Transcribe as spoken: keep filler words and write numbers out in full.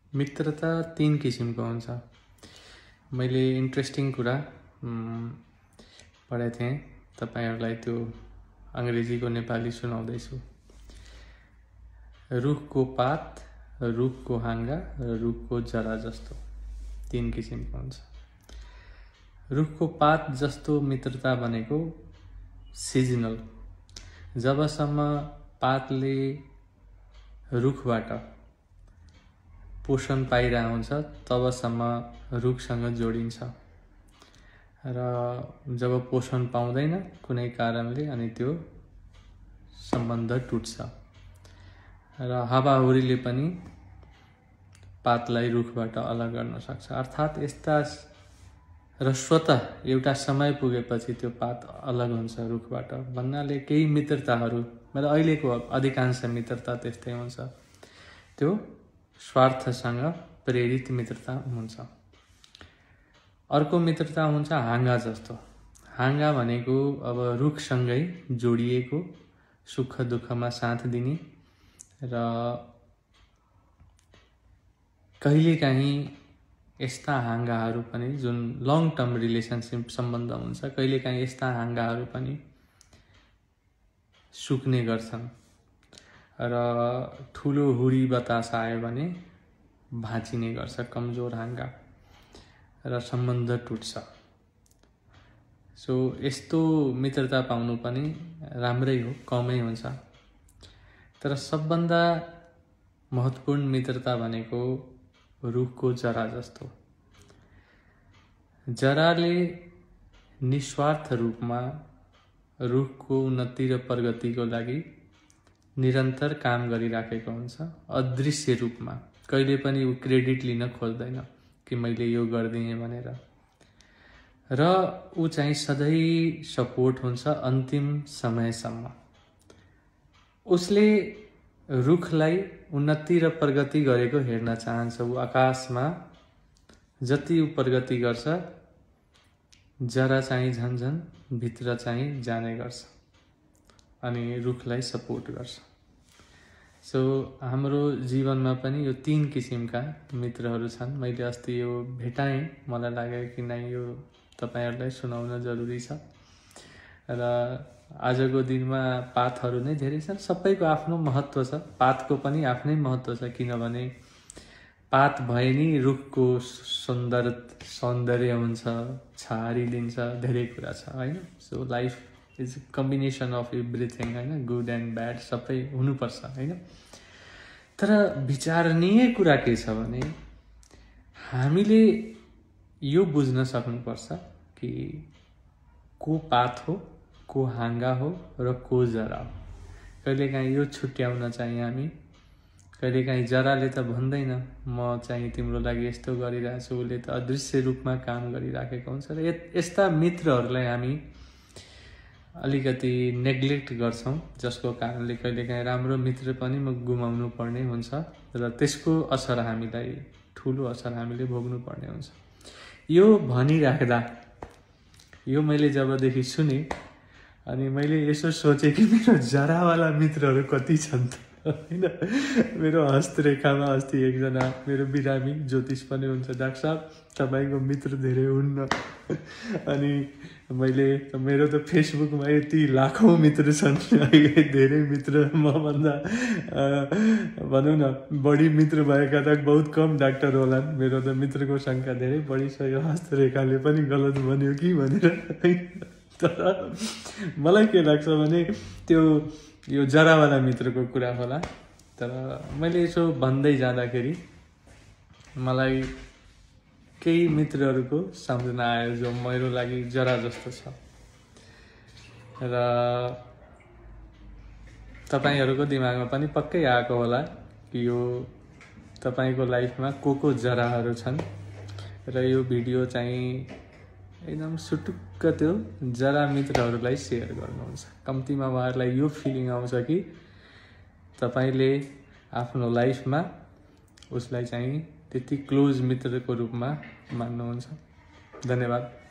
मित्रता तीन किसिमको हुन्छ। मैले इन्ट्रेस्टिङ कुरा पढेको थिएँ, तपाईहरुलाई त्यो अंग्रेजीको नेपाली सुनाउँदैछु। रुखको पात, रुखको हाँगा र रुखको जरा जस्तो तीन किसिमको हुन्छ। रुखको पात जस्तो मित्रता भनेको सिजनल, जबसम्म पातले रुखबाट पोषण पाइरहेको हुन्छ तबसम्म रुखसँग जोडिन्छ र जब पोषण पाउँदैन कुनै कारणले अनि त्यो सम्बन्ध टुट्छ र हावाहुरीले पनि पातलाई रुखबाट अलग गर्न सक्छ। अर्थात् यस्ता र स्वतः एउटा समय पुगेपछि त्यो पात अलग हुन्छ रुखबाट भन्नाले केही मित्रताहरू, मतलब अहिलेको अधिकांश मित्रता त्यस्तै हुन्छ, त्यो स्वार्थसँग प्रेरित मित्रता हुन्छ। अर्को मित्रता हुन्छ हाँगा जस्तो। हाँगा भनेको अब रुखसँगै जोडिएको, सुख दुःखमा साथ दिने र कहिलेकाहीँ यस्ता हाँगाहरू पनि जुन लङ टर्म रिलेसनशिप सम्बन्ध हुन्छ, कहिलेकाहीँ यस्ता हाँगाहरू पनि सुक्ने गर्छन् र ठुलो हुरी बतास आयो भने भाँचिने गर्छ कमजोर हाँगा र सम्बन्ध टुट्छ। सो यस्तो मित्रता पाउनु पनि राम्रै हो, कमै हुन्छ। तर सबभन्दा महत्त्वपूर्ण मित्रता भनेको रुखको जरा जस्तो। जराले निस्वार्थ रूपमा रुखको उन्नति र प्रगतिको लागि निरन्तर काम गरिराखेको हुन्छ, अदृश्य रूपमा। कहिले पनि उ क्रेडिट लिन खोज्दैन कि मैले यो गर्दिएँ भनेर, र उ चाहिँ सधैँ सपोर्ट हुन्छ अन्तिम समयसम्म। उसले रुखलाई उन्नति र प्रगति गरेको हेर्न चाहन्छ। उ आकाशमा जति उ प्रगति गर्छ, जरा चाहिँ झन्झन भित्र चाहिँ जाने गर्छ अनि रुखलाई सपोर्ट गर्छ। सो हाम्रो जीवनमा पनि यो तीन किसिमका मित्रहरू छन्। मैले अस्ति यो भेटाएँ, मलाई लाग्यो कि नै यो तपाईहरुलाई सुनाउन जरुरी छ। र आजको दिनमा पातहरू नै धेरै छन्, सबैको आफ्नो महत्त्व छ। पातको पनि आफ्नै महत्त्व छ, किनभने पात भए नि रुखको सुन्दर सौन्दर्य हुन्छ, छारी दिन्छ, धेरै कुरा छ हैन। So life is combination of everything हैन, गुड एन्ड ब्याड सबै हुनुपर्छ हैन। तर विचारणीय कुरा के छ भने हामीले यो बुझ्न सक्नुपर्छ कि को पात हो, को हाँगा हो र को जरा हो। कहिलेकाहीँ यो छुट्याउन चाहिँ हामी, कहिलेकाहीँ जराले त भन्दैन म चाहिँ तिम्रो लागि यस्तो गरिरहेको छु, उसले त अदृश्य रूपमा काम गरिराखेको हुन्छ र यस्ता मित्रहरूलाई हामी अलिकति नेग्लेक्ट गर्छौं, जसको कारणले कहिलेकाहीँ राम्रो मित्र पनि म गुमाउनु पर्ने हुन्छ र त्यसको असर हामीलाई, ठुलो असर हामीले भोग्नु पर्ने हुन्छ। यो भनिराख्दा यो मैले जबदेखि सुने अनि मैले यसो सोचे कि मेरो जरावाला मित्रहरू कति छन् त हैन। मेरो हस्तरेखामा अस्ति एकजना मेरो बिरामी ज्योतिष पनि हुन्छ, डाक्टर साहब तपाईको मित्र धेरै हुन्न। अनि मैले मेरो त फेसबुकमा यति लाखौं मित्र छन्, अहिले धेरै मित्र म भन्दा भनौं न बढी मित्र भएका त बहुत कम डाक्टर होलान्। मेरो त मित्रको संख्या धेरै बढी छ। यो हस्तरेखाले पनि गलत भन्यो कि भनेर। तर मलाई के लाग्छ भने त्यो यो जरावाला मित्रको कुरा होला। तर मैले यसो भन्दै जाँदाखेरि मलाई केही मित्रहरूको सम्झना आयो जो मेरो लागि जरा जस्तो छ। र तपाईहरुको दिमागमा पनि पक्कै आएको होला कि यो तपाईको लाइफमा को को जराहरू छन् र यो भिडियो चाहिँ एकदम सुटुक्क त्यो जरा मित्रहरूलाई शेयर गर्नुहुन्छ। कम्तीमा उहाँहरूलाई यो फिलिङ आउँछ कि तपाईले आफ्नो लाइफमा उसलाई चाहिँ त्यति क्लोज मित्रको रूपमा मान्नुहुन्छ। धन्यवाद।